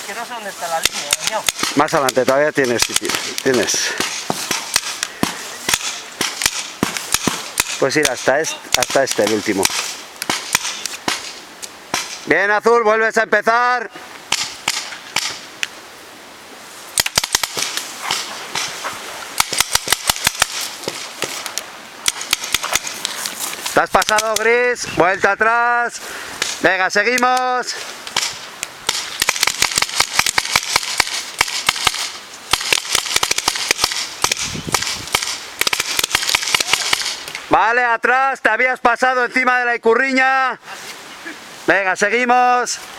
que no sé dónde está la línea, coño. Más adelante todavía tienes sitio. Tienes. Pues ir hasta este, el último. Bien, Azul, vuelves a empezar. Te has pasado, Gris. Vuelta atrás. Venga, seguimos. Vale, atrás, te habías pasado encima de la icurriña. Venga, seguimos.